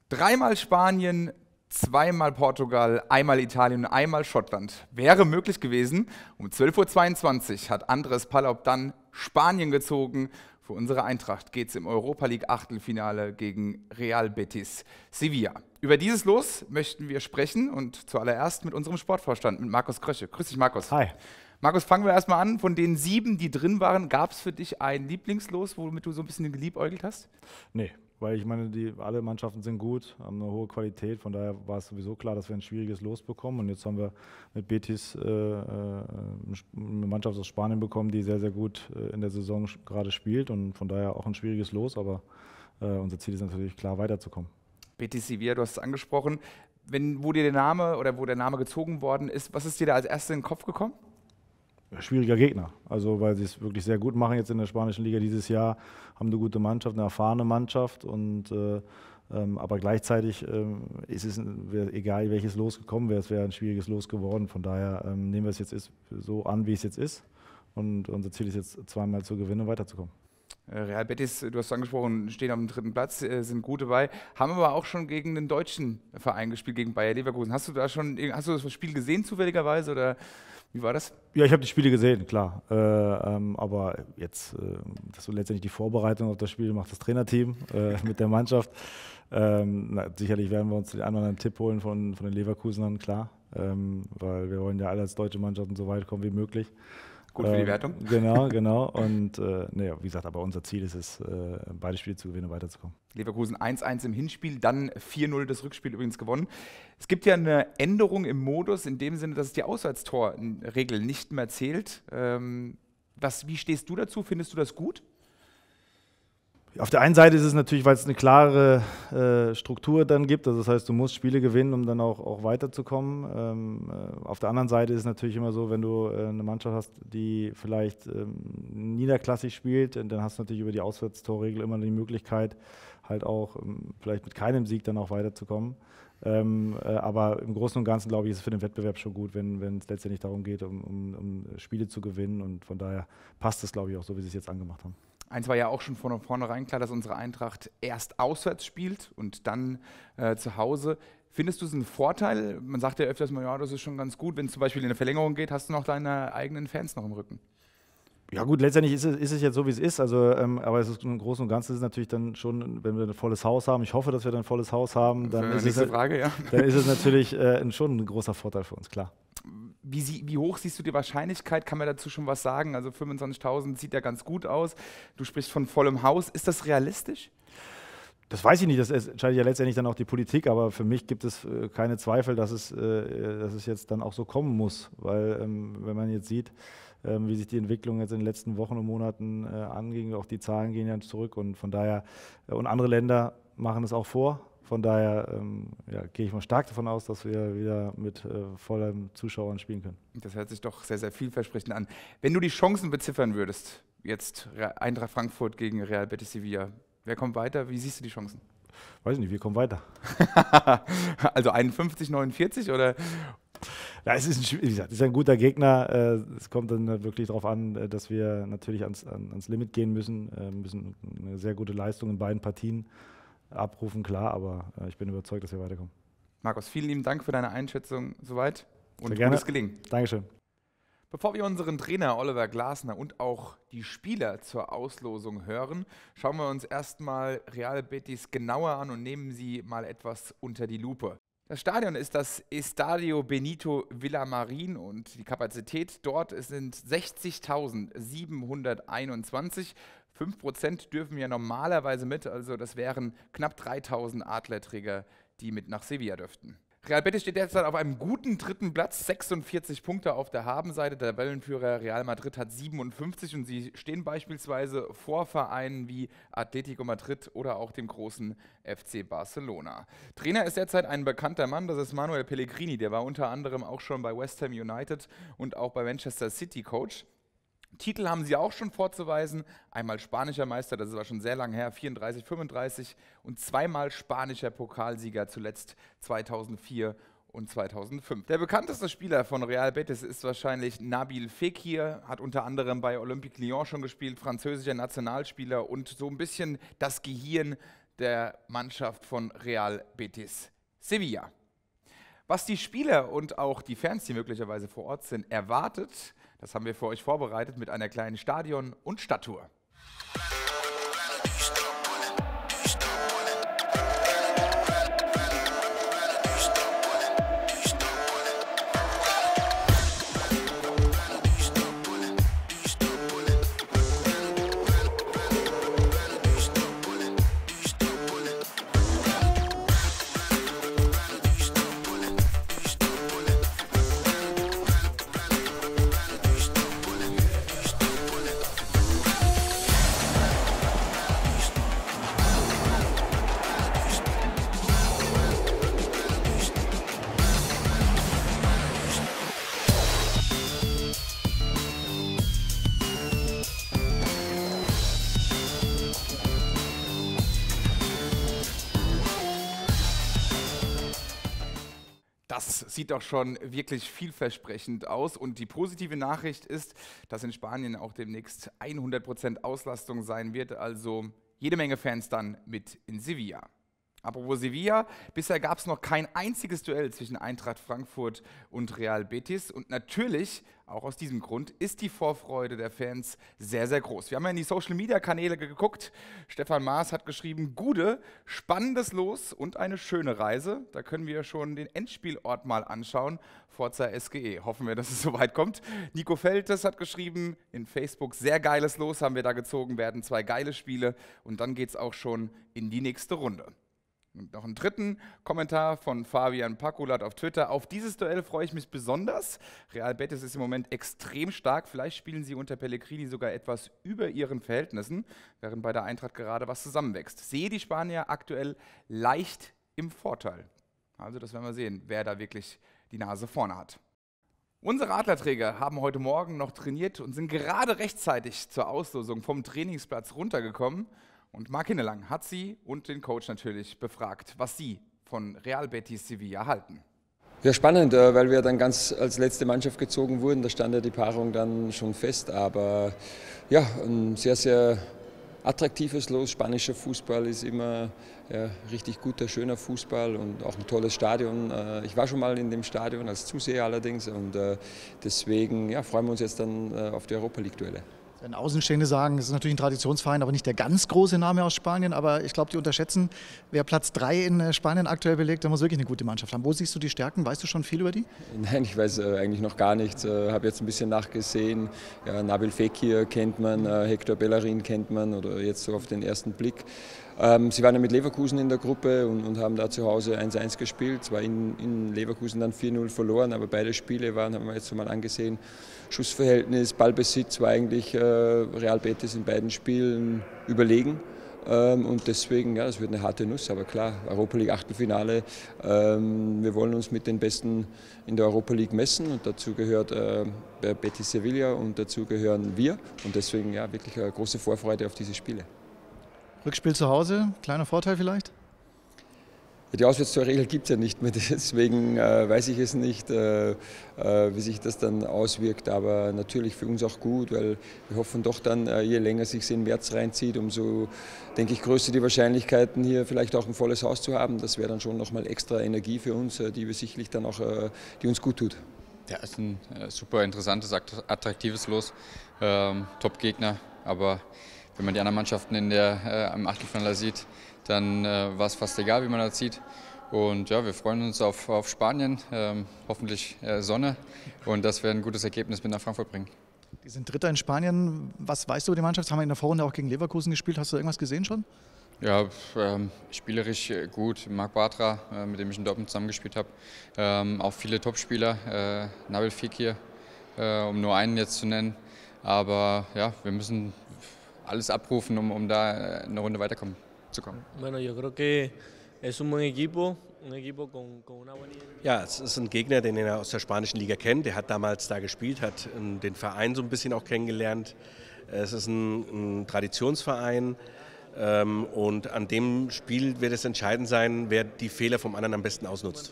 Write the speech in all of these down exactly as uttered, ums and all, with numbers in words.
Dreimal Spanien, zweimal Portugal, einmal Italien und einmal Schottland. Wäre möglich gewesen. Um zwölf Uhr zweiundzwanzig hat Andres Palop dann Spanien gezogen. Für unsere Eintracht geht es im Europa League Achtelfinale gegen Real Betis Sevilla. Über dieses Los möchten wir sprechen und zuallererst mit unserem Sportvorstand, mit Markus Krösche. Grüß dich, Markus. Hi. Markus, fangen wir erstmal an. Von den sieben, die drin waren, gab es für dich ein Lieblingslos, womit du so ein bisschen geliebäugelt hast? Nee, weil ich meine, die, alle Mannschaften sind gut, haben eine hohe Qualität. Von daher war es sowieso klar, dass wir ein schwieriges Los bekommen. Und jetzt haben wir mit Betis äh, eine Mannschaft aus Spanien bekommen, die sehr, sehr gut äh, in der Saison gerade spielt. Und von daher auch ein schwieriges Los. Aber äh, unser Ziel ist natürlich klar, weiterzukommen. Betis Sevilla, du hast es angesprochen. Wenn, wo dir der Name oder wo der Name gezogen worden ist, was ist dir da als erstes in den Kopf gekommen? Schwieriger Gegner, also weil sie es wirklich sehr gut machen jetzt in der spanischen Liga dieses Jahr, haben eine gute Mannschaft, eine erfahrene Mannschaft, und äh, ähm, aber gleichzeitig ähm, ist es, wär, egal welches Los gekommen wäre, es wäre ein schwieriges Los geworden. Von daher ähm, nehmen wir es jetzt ist, so an, wie es jetzt ist, und unser Ziel ist jetzt zweimal zu gewinnen und weiterzukommen. Real Betis, du hast es angesprochen, stehen auf dem dritten Platz, sind gut dabei, haben aber auch schon gegen den deutschen Verein gespielt, gegen Bayer Leverkusen. Hast du da schon, hast du das Spiel gesehen zufälligerweise oder wie war das? Ja, ich habe die Spiele gesehen, klar. Äh, ähm, aber jetzt, äh, das ist letztendlich die Vorbereitung auf das Spiel, macht das Trainerteam äh, mit der Mannschaft. Ähm, na, sicherlich werden wir uns den einen oder anderen Tipp holen von, von den Leverkusenern, klar. Ähm, weil wir wollen ja alle als deutsche Mannschaften so weit kommen wie möglich. Gut für die Wertung. Ähm, genau, genau. Und äh, naja, wie gesagt, aber unser Ziel ist es, äh, beide Spiele zu gewinnen und weiterzukommen. Leverkusen eins eins im Hinspiel, dann vier null das Rückspiel übrigens gewonnen. Es gibt ja eine Änderung im Modus, in dem Sinne, dass es die Auswärtstorregel nicht mehr zählt. Ähm, was, wie stehst du dazu? Findest du das gut? Auf der einen Seite ist es natürlich, weil es eine klare äh, Struktur dann gibt, also das heißt, du musst Spiele gewinnen, um dann auch, auch weiterzukommen. Ähm, äh, auf der anderen Seite ist es natürlich immer so, wenn du äh, eine Mannschaft hast, die vielleicht ähm, niederklassig spielt, dann hast du natürlich über die Auswärtstorregel immer die Möglichkeit, halt auch ähm, vielleicht mit keinem Sieg dann auch weiterzukommen. Ähm, äh, aber im Großen und Ganzen, glaube ich, ist es für den Wettbewerb schon gut, wenn wenn es letztendlich darum geht, um, um, um Spiele zu gewinnen, und von daher passt es, glaube ich, auch so, wie sie es jetzt angemacht haben. Eins war ja auch schon von vornherein klar, dass unsere Eintracht erst auswärts spielt und dann äh, zu Hause. Findest du es einen Vorteil? Man sagt ja öfters mal, ja, das ist schon ganz gut. Wenn es zum Beispiel in eine Verlängerung geht, hast du noch deine eigenen Fans noch im Rücken. Ja gut, letztendlich ist es, ist es jetzt so, wie es ist. Also, ähm, aber es ist im Großen und Ganzen ist es natürlich dann schon, wenn wir ein volles Haus haben. Ich hoffe, dass wir dann ein volles Haus haben. Dann, ist es, Frage, ja. dann ist es natürlich äh, schon ein großer Vorteil für uns, klar. Wie, sie, wie hoch siehst du die Wahrscheinlichkeit? Kann man dazu schon was sagen? Also fünfundzwanzigtausend sieht ja ganz gut aus. Du sprichst von vollem Haus. Ist das realistisch? Das weiß ich nicht, das entscheidet ja letztendlich dann auch die Politik, aber für mich gibt es äh, keine Zweifel, dass es, äh, dass es jetzt dann auch so kommen muss. Weil, ähm, wenn man jetzt sieht, ähm, wie sich die Entwicklung jetzt in den letzten Wochen und Monaten äh, anging, auch die Zahlen gehen ja zurück, und von daher, äh, und andere Länder machen es auch vor. Von daher ähm, ja, gehe ich mal stark davon aus, dass wir wieder mit äh, vollen Zuschauern spielen können. Das hört sich doch sehr, sehr vielversprechend an. Wenn du die Chancen beziffern würdest, jetzt Eintracht Frankfurt gegen Real Betis Sevilla, wer kommt weiter? Wie siehst du die Chancen? Weiß ich nicht, wir kommen weiter. Also einundfünfzig, neunundvierzig oder? Ja, es ist ein, wie gesagt, es ist ein guter Gegner. Es kommt dann wirklich darauf an, dass wir natürlich ans, ans Limit gehen müssen. Wir müssen eine sehr gute Leistung in beiden Partien abrufen, klar, aber ich bin überzeugt, dass wir weiterkommen. Markus, vielen lieben Dank für deine Einschätzung soweit und sehr gutes Gelingen. Dankeschön. Bevor wir unseren Trainer Oliver Glasner und auch die Spieler zur Auslosung hören, schauen wir uns erstmal Real Betis genauer an und nehmen sie mal etwas unter die Lupe. Das Stadion ist das Estadio Benito Villamarín und die Kapazität dort sind sechzigtausendsiebenhunderteinundzwanzig. fünf Prozent dürfen ja normalerweise mit, also das wären knapp dreitausend Adlerträger, die mit nach Sevilla dürften. Real Betis steht derzeit auf einem guten dritten Platz, sechsundvierzig Punkte auf der Habenseite. Der Tabellenführer Real Madrid hat siebenundfünfzig und sie stehen beispielsweise vor Vereinen wie Atletico Madrid oder auch dem großen F C Barcelona. Trainer ist derzeit ein bekannter Mann, das ist Manuel Pellegrini, der war unter anderem auch schon bei West Ham United und auch bei Manchester City Coach. Titel haben sie auch schon vorzuweisen, einmal spanischer Meister, das ist aber schon sehr lange her, vierunddreißig, fünfunddreißig und zweimal spanischer Pokalsieger, zuletzt zweitausendvier und zweitausendfünf. Der bekannteste Spieler von Real Betis ist wahrscheinlich Nabil Fekir, hat unter anderem bei Olympique Lyon schon gespielt, französischer Nationalspieler und so ein bisschen das Gehirn der Mannschaft von Real Betis Sevilla. Was die Spieler und auch die Fans, die möglicherweise vor Ort sind, erwartet, das haben wir für euch vorbereitet mit einer kleinen Stadion- und Stadttour. Das sieht doch schon wirklich vielversprechend aus und die positive Nachricht ist, dass in Spanien auch demnächst hundert Prozent Auslastung sein wird, also jede Menge Fans dann mit in Sevilla. Apropos Sevilla, bisher gab es noch kein einziges Duell zwischen Eintracht Frankfurt und Real Betis und natürlich, auch aus diesem Grund, ist die Vorfreude der Fans sehr, sehr groß. Wir haben ja in die Social-Media-Kanäle geguckt. Stefan Maas hat geschrieben, Gude, spannendes Los und eine schöne Reise. Da können wir schon den Endspielort mal anschauen, Forza S G E. Hoffen wir, dass es soweit kommt. Nico Feltes hat geschrieben, in Facebook, sehr geiles Los haben wir da gezogen, werden zwei geile Spiele und dann geht es auch schon in die nächste Runde. Und noch einen dritten Kommentar von Fabian Pakulat auf Twitter. Auf dieses Duell freue ich mich besonders. Real Betis ist im Moment extrem stark. Vielleicht spielen sie unter Pellegrini sogar etwas über ihren Verhältnissen, während bei der Eintracht gerade was zusammenwächst. Sehe die Spanier aktuell leicht im Vorteil. Also das werden wir sehen, wer da wirklich die Nase vorne hat. Unsere Adlerträger haben heute Morgen noch trainiert und sind gerade rechtzeitig zur Auslosung vom Trainingsplatz runtergekommen. Und Marc Hinnelang hat sie und den Coach natürlich befragt, was sie von Real Betis Sevilla halten. Ja, spannend, weil wir dann ganz als letzte Mannschaft gezogen wurden. Da stand ja die Paarung dann schon fest. Aber ja, ein sehr, sehr attraktives Los. Spanischer Fußball ist immer ja, richtig guter, schöner Fußball und auch ein tolles Stadion. Ich war schon mal in dem Stadion als Zuseher allerdings und deswegen ja, freuen wir uns jetzt dann auf die Europa League-Duelle. Wenn Außenstehende sagen, es ist natürlich ein Traditionsverein, aber nicht der ganz große Name aus Spanien. Aber ich glaube, die unterschätzen, wer Platz drei in Spanien aktuell belegt, der muss wirklich eine gute Mannschaft haben. Wo siehst du die Stärken? Weißt du schon viel über die? Nein, ich weiß äh, eigentlich noch gar nichts. Ich äh, habe jetzt ein bisschen nachgesehen. Ja, Nabil Fekir kennt man, äh, Hector Bellerin kennt man oder jetzt so auf den ersten Blick. Ähm, sie waren ja mit Leverkusen in der Gruppe und, und haben da zu Hause eins eins gespielt. Zwar in, in Leverkusen dann vier null verloren, aber beide Spiele waren, haben wir jetzt so mal angesehen, Schussverhältnis, Ballbesitz war eigentlich äh, Real Betis in beiden Spielen überlegen. Ähm, und deswegen, ja, das wird eine harte Nuss, aber klar, Europa League Achtelfinale. Ähm, wir wollen uns mit den Besten in der Europa League messen und dazu gehört äh, Betis Sevilla und dazu gehören wir. Und deswegen ja, wirklich eine große Vorfreude auf diese Spiele. Rückspiel zu Hause, kleiner Vorteil vielleicht? Die Auswärtstorregel gibt es ja nicht mehr, deswegen äh, weiß ich es nicht, äh, äh, wie sich das dann auswirkt. Aber natürlich für uns auch gut, weil wir hoffen doch dann, äh, je länger sich in den März reinzieht, umso, denke ich, größer die Wahrscheinlichkeiten, hier vielleicht auch ein volles Haus zu haben. Das wäre dann schon nochmal extra Energie für uns, äh, die wir sicherlich dann auch, äh, die uns gut tut. Ja, es ist ein äh, super interessantes, attraktives Los, ähm, Top-Gegner, aber wenn man die anderen Mannschaften in der, äh, im Achtelfinale sieht, dann äh, war es fast egal, wie man das sieht. Und ja, wir freuen uns auf, auf Spanien, ähm, hoffentlich äh, Sonne und dass wir ein gutes Ergebnis mit nach Frankfurt bringen. Die sind Dritter in Spanien. Was weißt du über die Mannschaft? Haben wir in der Vorrunde auch gegen Leverkusen gespielt? Hast du irgendwas gesehen schon? Ja, ähm, spielerisch gut. Marc Bartra, äh, mit dem ich in Dortmund zusammengespielt habe. Ähm, auch viele Topspieler, äh, Nabil Fekir, äh, um nur einen jetzt zu nennen. Aber ja, wir müssen alles abrufen, um, um da eine Runde weiterkommen zu kommen. Bueno, yo creo que es un buen equipo, un equipo con, con una buena identidad. Ja, es ist ein Gegner, den er aus der spanischen Liga kennt. Der hat damals da gespielt, hat den Verein so ein bisschen auch kennengelernt. Es ist ein, ein Traditionsverein ähm, und an dem Spiel wird es entscheidend sein, wer die Fehler vom anderen am besten ausnutzt.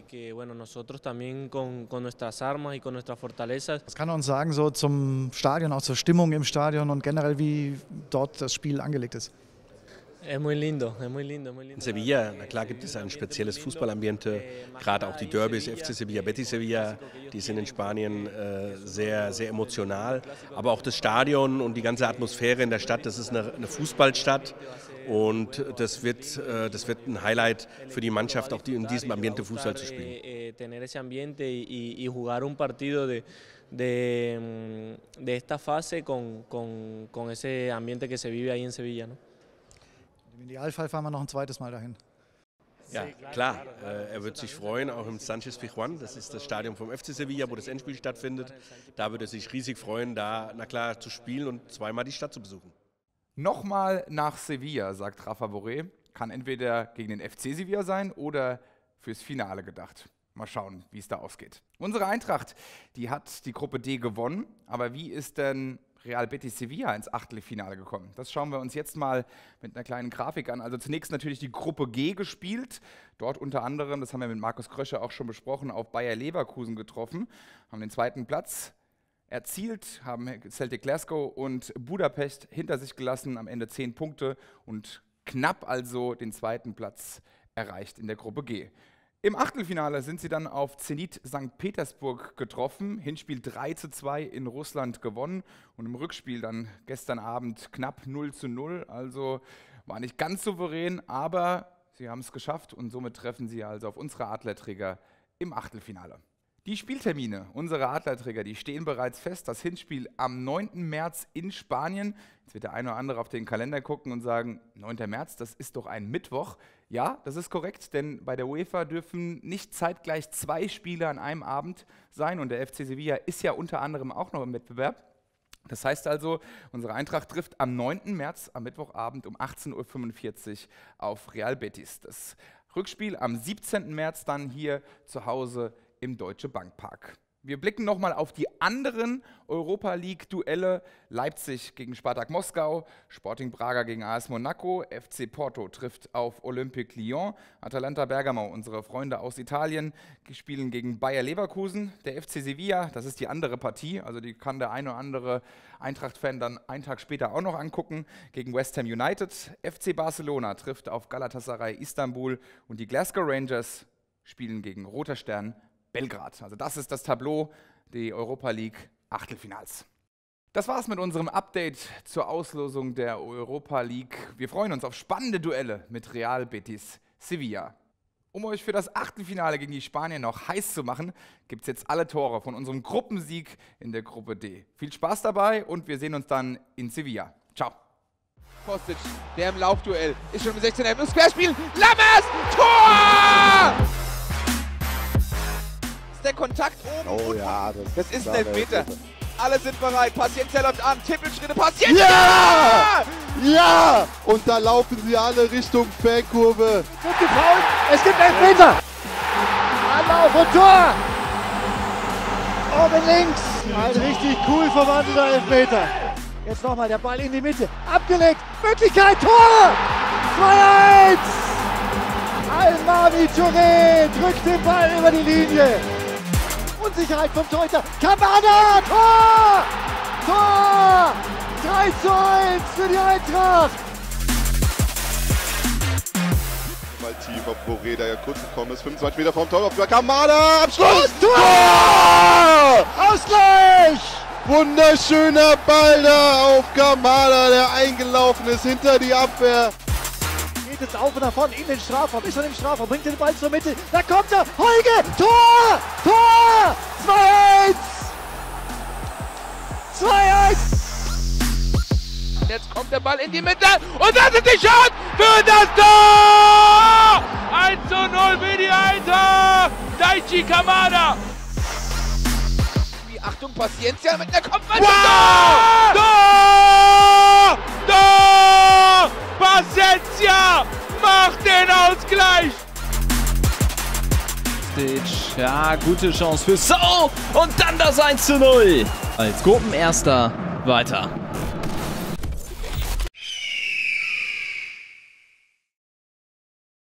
Was kann er uns sagen so zum Stadion, auch zur Stimmung im Stadion und generell wie dort das Spiel angelegt ist? Es muy lindo, es muy lindo, muy lindo. In Sevilla, na klar gibt es ein spezielles Fußballambiente, gerade auch die Derbys, F C Sevilla, Betis Sevilla, die sind in Spanien äh, sehr, sehr emotional. Aber auch das Stadion und die ganze Atmosphäre in der Stadt, das ist eine, eine Fußballstadt. Und das wird, äh, das wird ein Highlight für die Mannschaft, auch die in diesem Ambiente Fußball zu spielen. Tener ese ambiente y, y jugar un partido de, de, de esta fase con, con, con ese ambiente que se vive ahí en Sevilla, ¿no? Im Idealfall fahren wir noch ein zweites Mal dahin. Ja, klar. Äh, er wird sich freuen, auch im Sánchez-Pizjuán. Das ist das Stadion vom F C Sevilla, wo das Endspiel stattfindet. Da wird er sich riesig freuen, da, na klar, zu spielen und zweimal die Stadt zu besuchen. Nochmal nach Sevilla, sagt Rafa Borré. Kann entweder gegen den F C Sevilla sein oder fürs Finale gedacht. Mal schauen, wie es da ausgeht. Unsere Eintracht, die hat die Gruppe D gewonnen. Aber wie ist denn Real Betis Sevilla ins Achtelfinale gekommen? Das schauen wir uns jetzt mal mit einer kleinen Grafik an. Also zunächst natürlich die Gruppe G gespielt. Dort unter anderem, das haben wir mit Markus Krösche auch schon besprochen, auf Bayer Leverkusen getroffen. Haben den zweiten Platz erzielt, haben Celtic Glasgow und Budapest hinter sich gelassen, am Ende zehn Punkte und knapp also den zweiten Platz erreicht in der Gruppe G. Im Achtelfinale sind sie dann auf Zenit Sankt Petersburg getroffen, Hinspiel drei zu zwei in Russland gewonnen und im Rückspiel dann gestern Abend knapp null zu null, also war nicht ganz souverän, aber sie haben es geschafft und somit treffen sie also auf unsere Adlerträger im Achtelfinale. Die Spieltermine unserer Adlerträger, die stehen bereits fest. Das Hinspiel am neunten März in Spanien. Jetzt wird der eine oder andere auf den Kalender gucken und sagen, neunter März, das ist doch ein Mittwoch. Ja, das ist korrekt, denn bei der UEFA dürfen nicht zeitgleich zwei Spiele an einem Abend sein und der F C Sevilla ist ja unter anderem auch noch im Wettbewerb. Das heißt also, unsere Eintracht trifft am neunten März, am Mittwochabend um achtzehn Uhr fünfundvierzig auf Real Betis. Das Rückspiel am siebzehnten März dann hier zu Hause im Deutsche Bank Park. Wir blicken nochmal auf die anderen Europa League-Duelle. Leipzig gegen Spartak Moskau, Sporting Braga gegen A S Monaco, F C Porto trifft auf Olympique Lyon, Atalanta Bergamo, unsere Freunde aus Italien, spielen gegen Bayer Leverkusen. Der F C Sevilla, das ist die andere Partie, also die kann der eine oder andere Eintracht-Fan dann einen Tag später auch noch angucken, gegen West Ham United. F C Barcelona trifft auf Galatasaray Istanbul und die Glasgow Rangers spielen gegen Roter Stern Belgrad. Also das ist das Tableau der Europa League Achtelfinals. Das war's mit unserem Update zur Auslosung der Europa League. Wir freuen uns auf spannende Duelle mit Real Betis Sevilla. Um euch für das Achtelfinale gegen die Spanier noch heiß zu machen, gibt es jetzt alle Tore von unserem Gruppensieg in der Gruppe D. Viel Spaß dabei und wir sehen uns dann in Sevilla. Ciao. Kostic, der im Laufduell, ist schon mit sechzehn, er muss querspielen. Lammers, Tor! Der Kontakt oben. Oh ja, das, das ist ein ein Elfmeter. Elfmeter. Alle sind bereit. Paciencia läuft an. Tippelschritte. Paciencia! Ja! Ja! Und da laufen sie alle Richtung Fankurve. Wird gefault. Es gibt Elfmeter. Anlauf und Tor. Oben links. Ein richtig cool verwandelter Elfmeter. Jetzt nochmal der Ball in die Mitte. Abgelegt. Möglichkeit. Tor. zwei eins. Almami Touré drückt den Ball über die Linie. Unsicherheit vom Torhüter. Kamada! Tor! Tor! drei zu eins für die Eintracht. Mal tief auf Borré, der ja kurz gekommen ist. fünfundzwanzig Meter vom Tor. Auf Kamada! Abschluss! Tor! Tor! Ausgleich! Wunderschöner Ball da auf Kamada, der eingelaufen ist hinter die Abwehr. Geht jetzt auf und davon in den Strafraum, ist schon im Strafraum, bringt den Ball zur Mitte, da kommt er, Heuge, Tor, Tor, zwei eins, zwei eins. Jetzt kommt der Ball in die Mitte und das ist die Chance für das Tor! eins zu null für die Eintracht, Daichi Kamada. Die Achtung, Paciencia mit einer Kopfball. Wow! Tor! Tor! Paciencia macht den Ausgleich! Ja, gute Chance für So und dann das eins zu null. Als Gruppenerster weiter.